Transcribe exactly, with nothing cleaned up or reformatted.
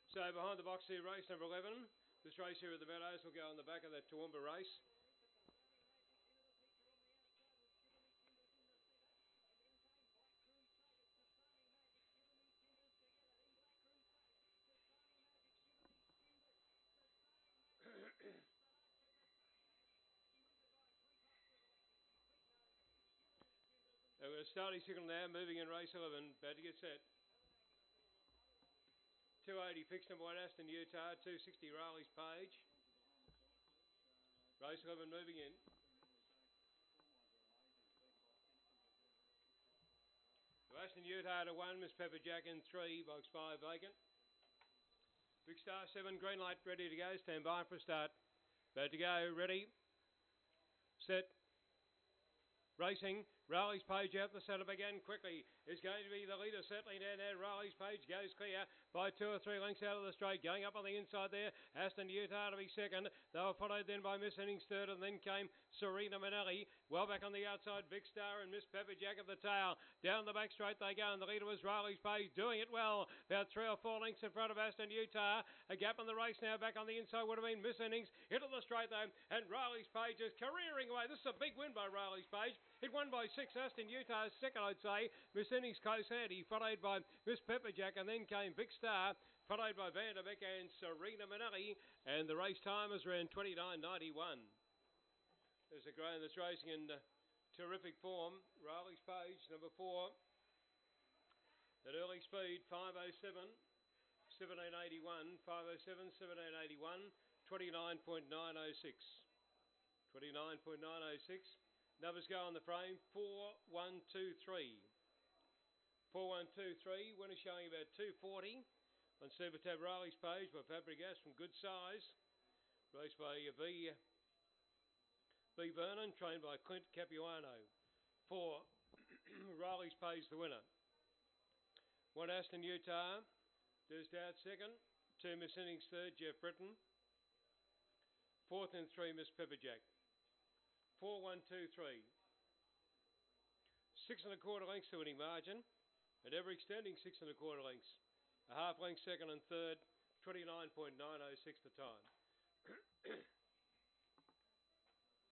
So behind the box here, race number eleven. This race here at the Meadows will go on the back of that Toowoomba race. We're going to start his signal now, moving in race eleven, about to get set. two eighty fixed number one Aston Utah, two sixty Raleigh's Page. Race eleven moving in. So Aston Utah to one, Miss Pepper Jack in three, box five vacant. Big Star seven, green light ready to go, stand by for a start. About to go, ready, set, racing. Raleigh's Page out the centre again quickly. Is going to be the leader settling down there. Raleigh's Page goes clear by two or three lengths out of the straight. Going up on the inside there. Aston Utah to be second. They were followed then by Miss Innings third, and then came Serena Manelli. Well back on the outside, Big Star and Miss Pepper Jack at the tail. Down the back straight they go, and the leader was Raleigh's Page, doing it well. About three or four lengths in front of Aston Utah. A gap on the race now. Back on the inside would have been Miss Innings. Into the straight though, and Raleigh's Page is careering away. This is a big win by Raleigh's Page. It won by six. Aston Utah second, I'd say. Miss Innings close handy, followed by Miss Pepperjack, and then came Big Star, followed by Vanderbeek and Serena Manelli, and the race time is around twenty-nine ninety-one. There's a greyhound that's racing in uh, terrific form. Raleigh's Page, number four. At early speed, five oh seven, seventeen eighty-one, five oh seven, seventeen eighty-one, twenty-nine point nine oh six. twenty-nine point nine oh six. Numbers go on the frame, four one two three. four one two three, winner showing about two forty. On Super Tab Raleigh's Page by Fabregas from good size. Raced by V. B. Vernon, trained by Clint Capuano. four, Raleigh's Page the winner. one Aston Utah, Thursday out second. two Miss Innings third, Jeff Britton. Fourth and three, Miss Pepperjack. four one two three. Six and a quarter lengths to winning margin, and ever extending six and a quarter lengths. A half length second and third, twenty-nine point nine oh six the time.